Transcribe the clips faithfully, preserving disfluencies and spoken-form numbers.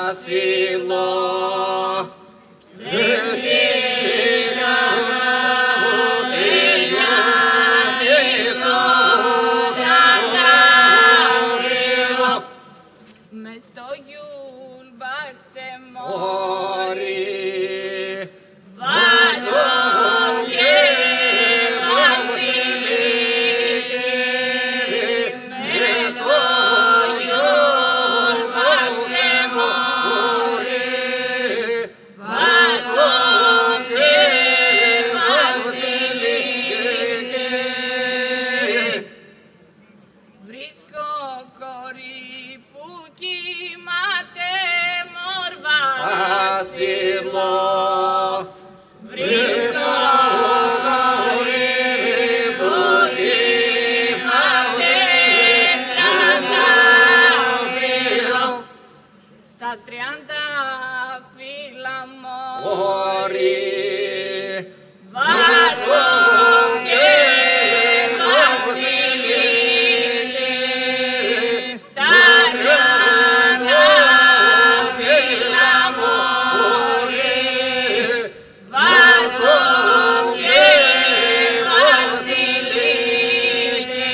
ασύλο. Μες στο γιουλμπάξε Μόρι, βάζω και βασιλική, μες στο γιουλμπάξε μόρι, βάζω και βασιλική. Βρίσκω κορί που κοιμάται μόρβα ασύλο. βρίσκω κορί που κοιμάται τραντάφυλλο στα τριάντα φύλλα Μόρι, βάζω και βασιλική στα τριάντα φύλλα μόρι, βάζω και βασιλική.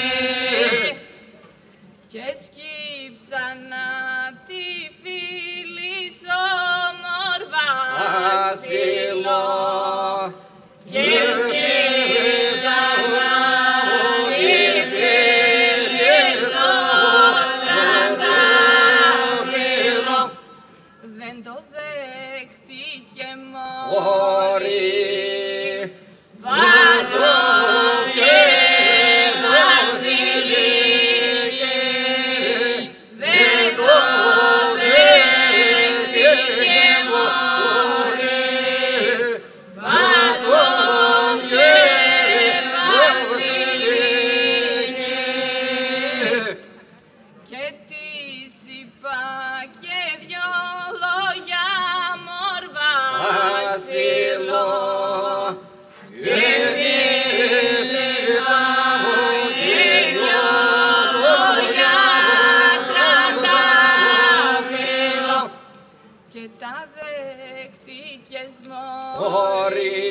Και σκύψανα τη φιλήσω μόρβα ασύλο. και σκύψανα τη φιλήσω τραντάφυλλο. Δεν το δέχτηκε μόρι, Μόρι, βάζω και βασιλική. Δεν το δέχτηκε μόρι, βάζω και βασιλική. Και της είπα και δυο λόγια μόρβα ασύλο. και της είπα και δυο λόγια τραντάφυλλο και τα δέχτηκες μόρι. Μόρι,